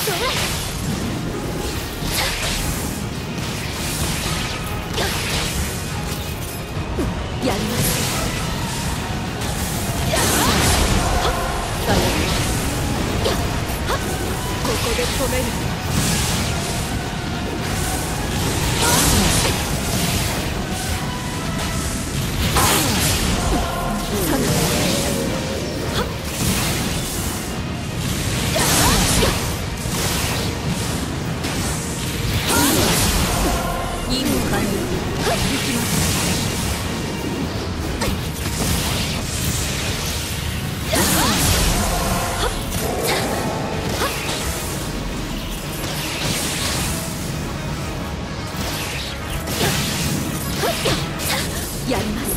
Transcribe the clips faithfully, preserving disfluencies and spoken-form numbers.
やります。ここで止める。任務完了。行きます。やります。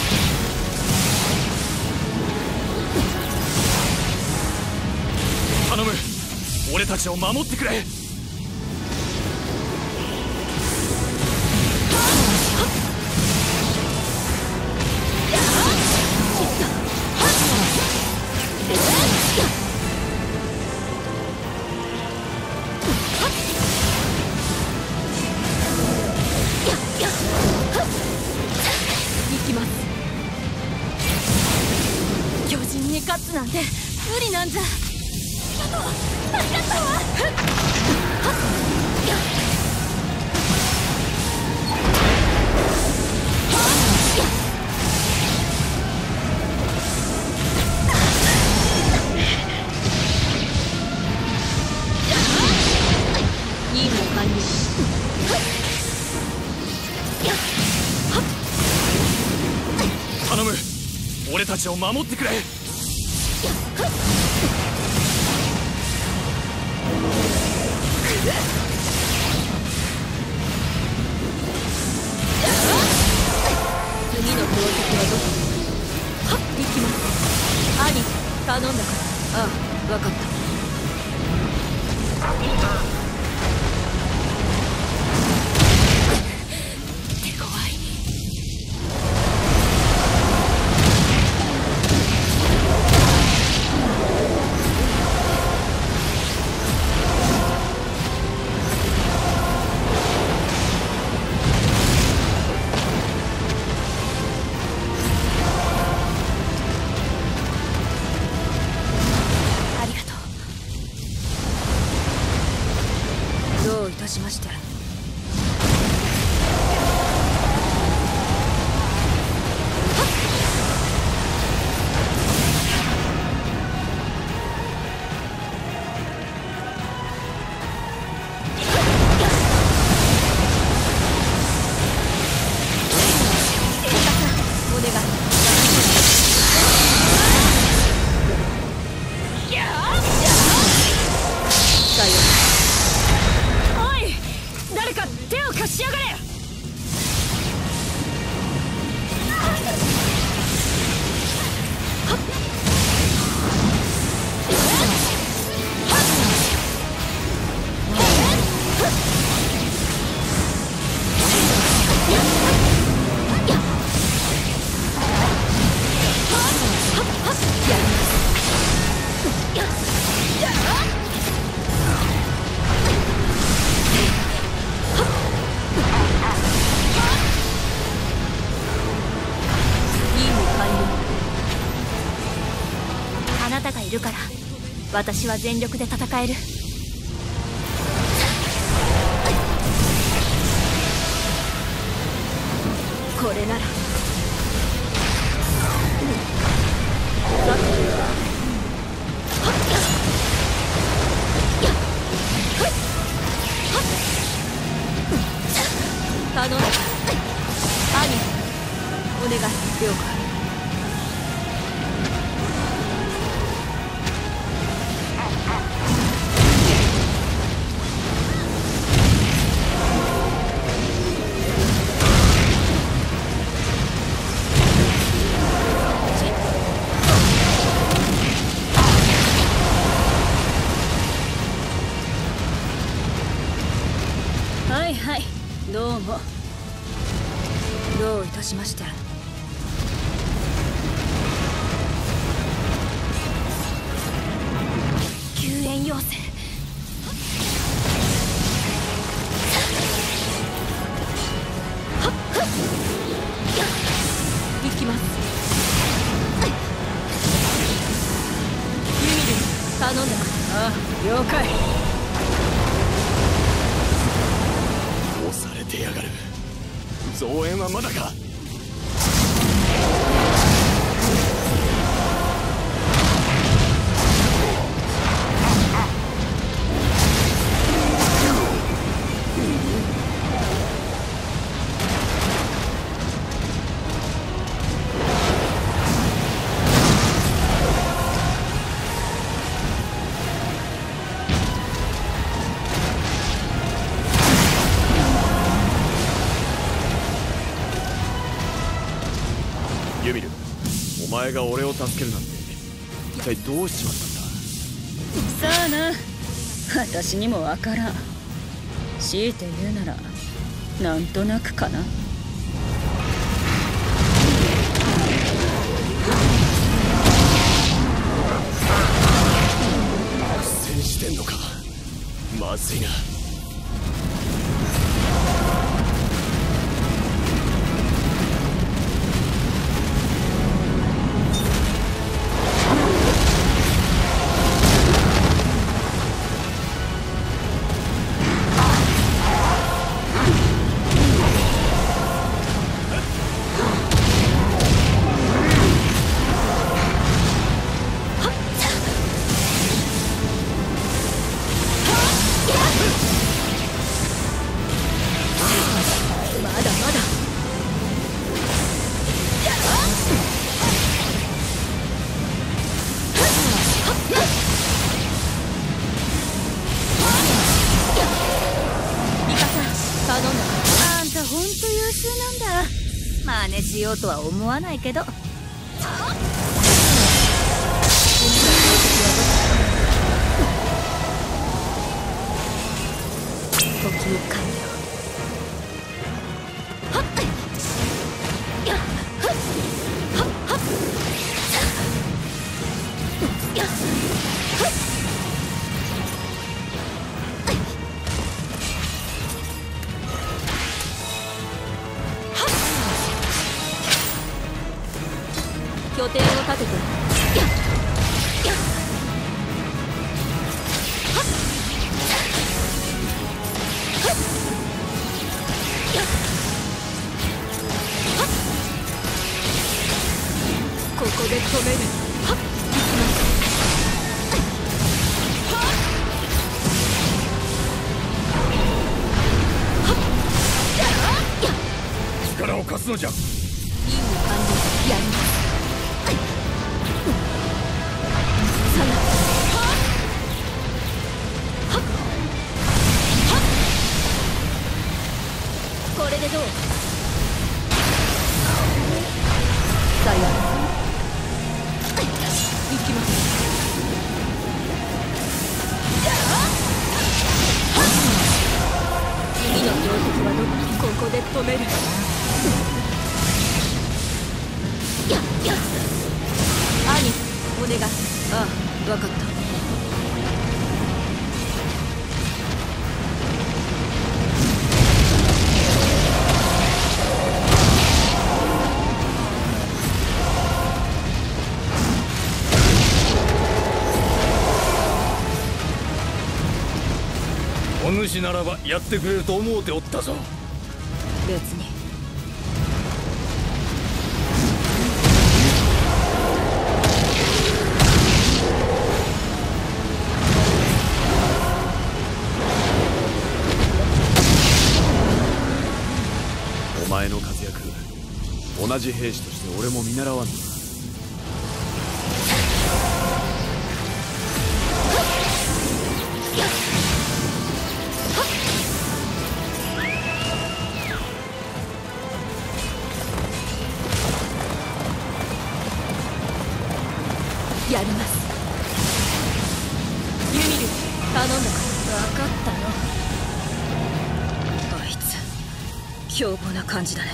頼む、俺たちを守ってくれ。 行きます。巨人に勝つなんて無理なんじゃ。ありがとう、助かったわ。任務完了。 頼む、俺たちを守ってくれ。 次の標的はどこ？はっ、行きます。兄、頼んだから。ああ、分かった。手強い。どういたしまして。お願い。さよう。誰か手を貸しやがれ。あなたがいるから私は全力で戦える。これなら頼んだ。兄、お願い。了解。はいはい、どうも。どういたしまして。救援要請。 了解。 押されてやがる。増援はまだか。ユミル、お前が俺を助けるなんて一体どうしちまったんだ。 さあな、私にもわからん。強いて言うならなんとなくかな。 苦戦してんのか。まずいな。 あんたほんと優秀なんだ。真似しようとは思わないけど。呼吸完了。 拠点を立てて。ここで止める。はっ、 力を貸すのじゃ。 任務完了。やります。これでどう？さよう。行きます。次の標的はどこ？ここで止める。やっやっ。兄、お願い。ああ、わかった。 お主ならばやってくれると思うておったぞ。 別に。 お前の活躍、同じ兵士として俺も見習わんのだ。 やります。ユミル、頼んだから。 分かったよ。あいつ凶暴な感じだね。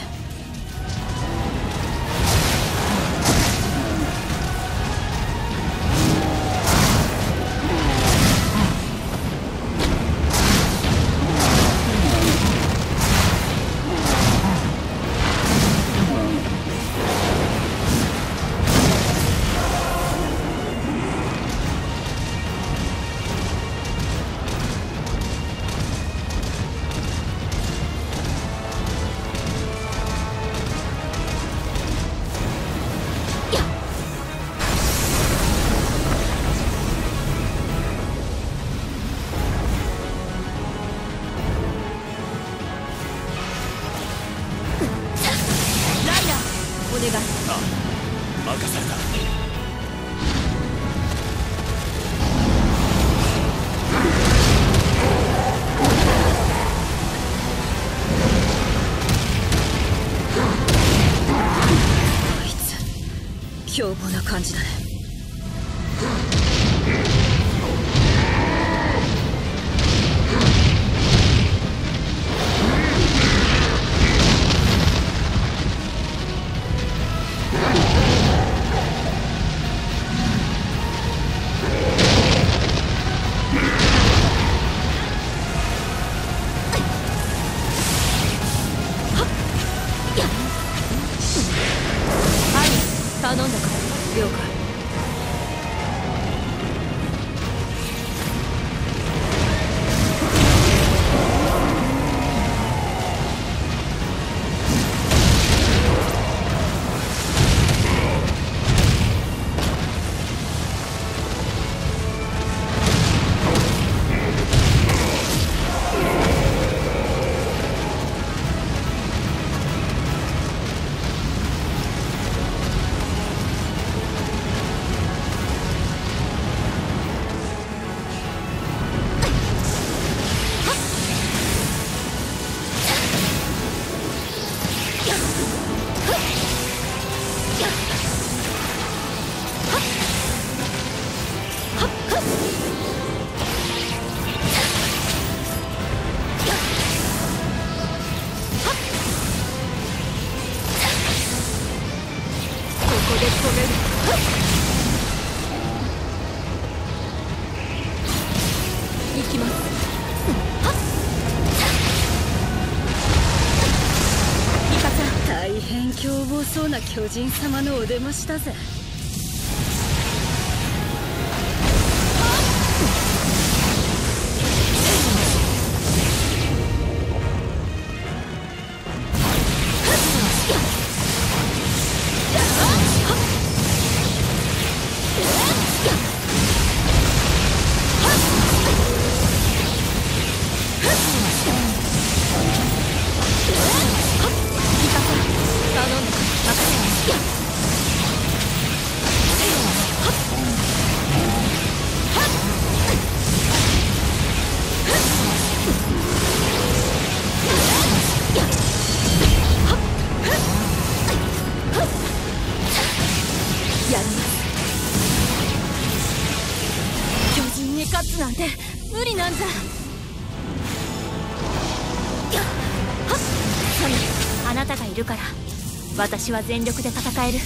な感じだね。 頼んだから了解。ここで止める。行きます。ミカさん、 大変凶暴そうな巨人様のお出ましだぜ。 勝つなんて無理なんじゃ。ソニー、あなたがいるから私は全力で戦える。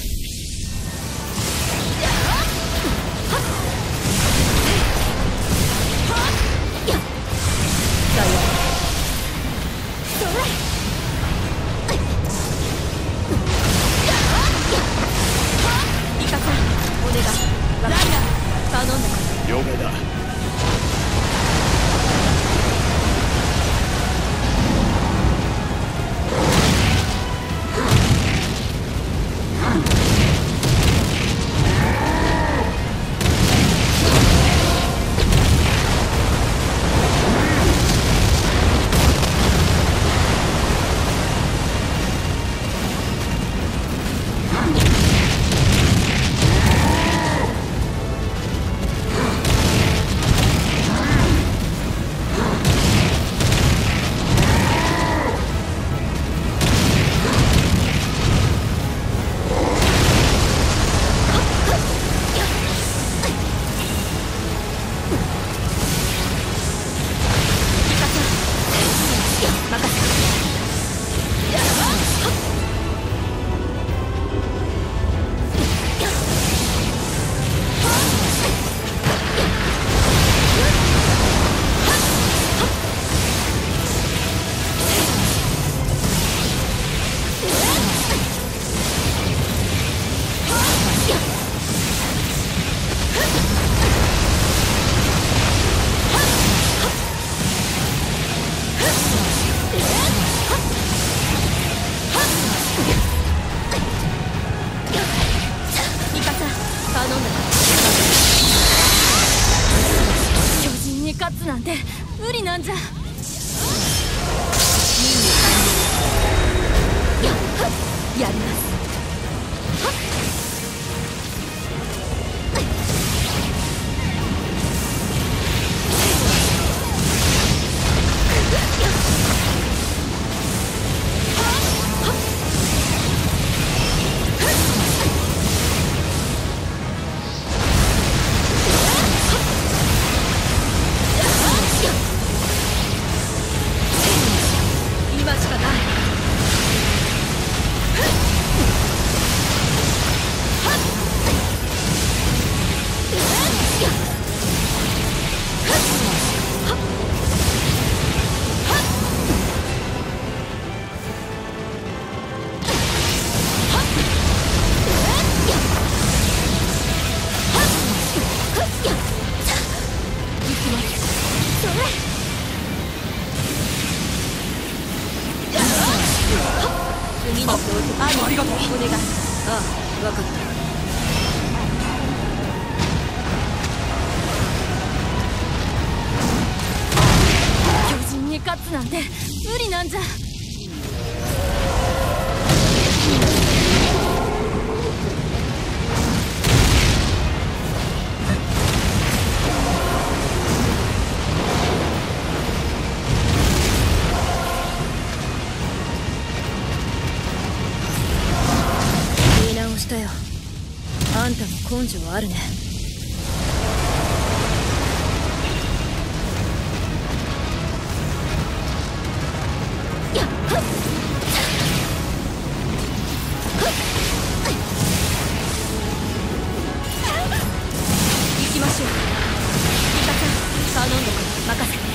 リカさん、お願い。ライナー、頼んだから。 了解だ。 勝つなんて無理なんじゃ。ややります。 次の標的。ありがとう。お願い。ああ、分かった。巨人に勝つなんて無理なんじゃ。したよ。あんたも根性あるね。やっはっ行きましょう。ミカさん頼んだから任せて。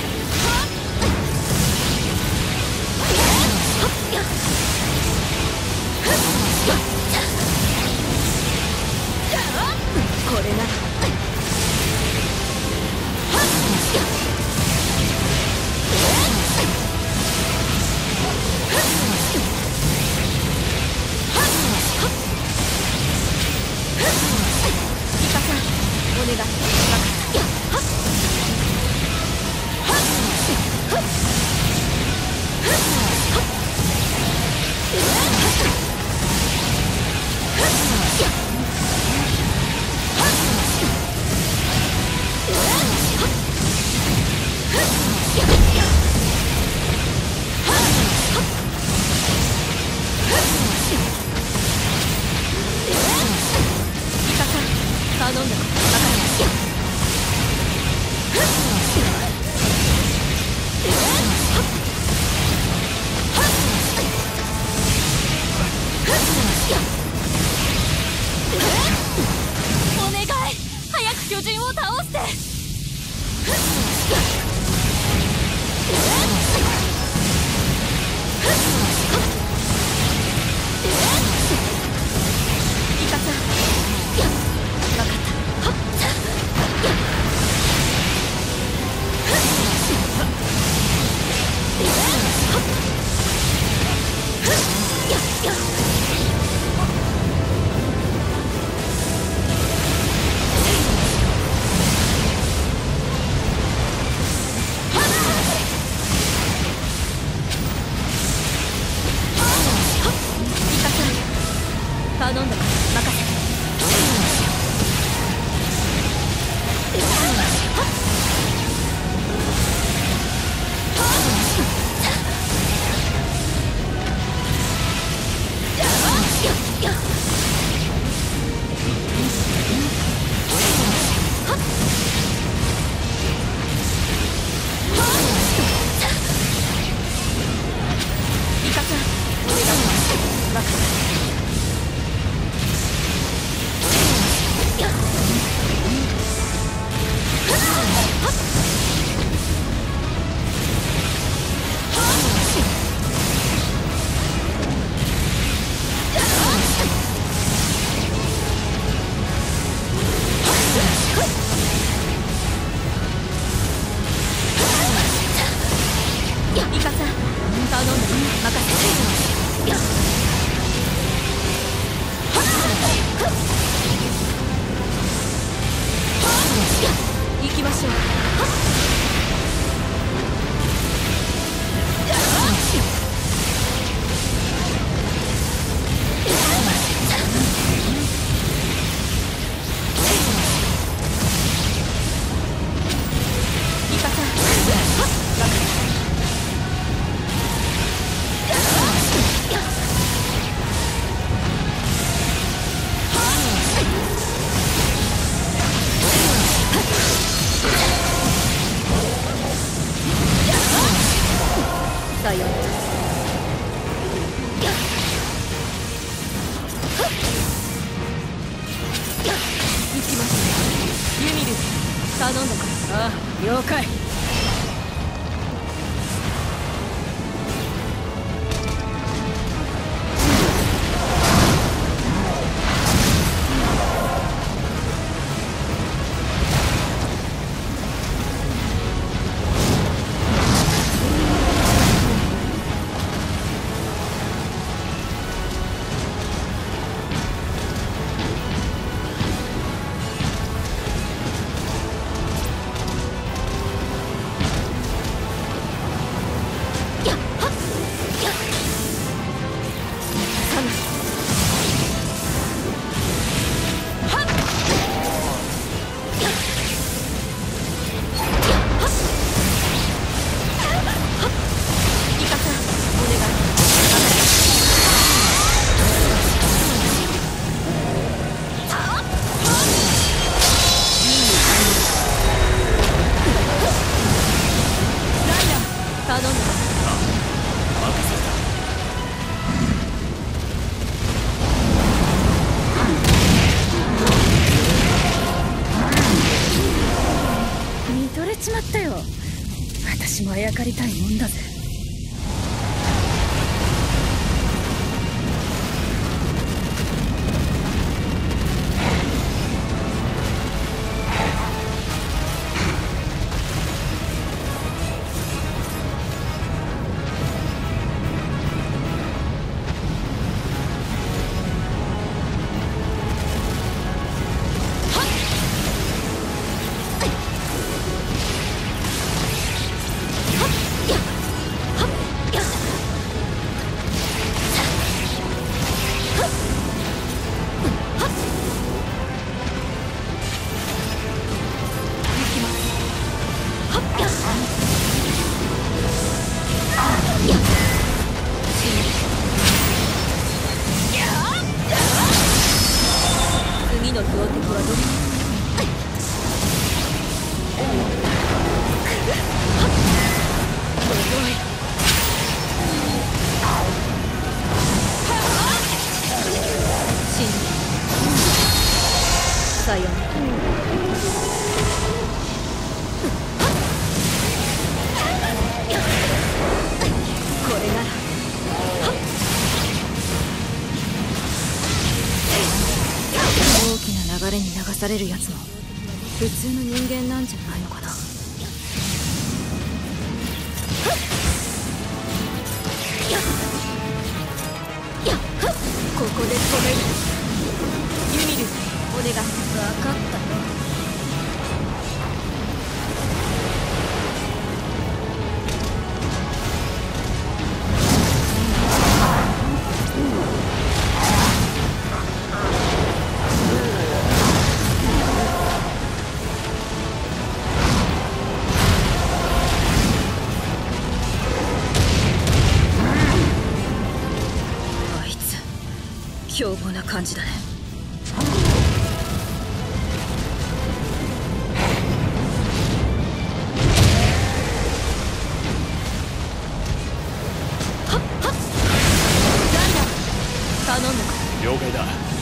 これならミカさんお願い。頼んだからお願い、早く巨人を倒して。ミカさん分かった。頼んだから任せて。ミカさんお願いします。分かった。ミカさん頼んだから任せて。行きましょう。ミカさん分かった。 私もあやかりたいもんだぜ。 次の標的はどこ？死ぬ。さようなら。これなら大きな流れに流されるやつも普通の人間なんじゃないのかな。ここで止める。ユミル、お願い。分かったよ。 凶暴な感じだね。 はっはっ。なんだ、頼んだか。 了解だ。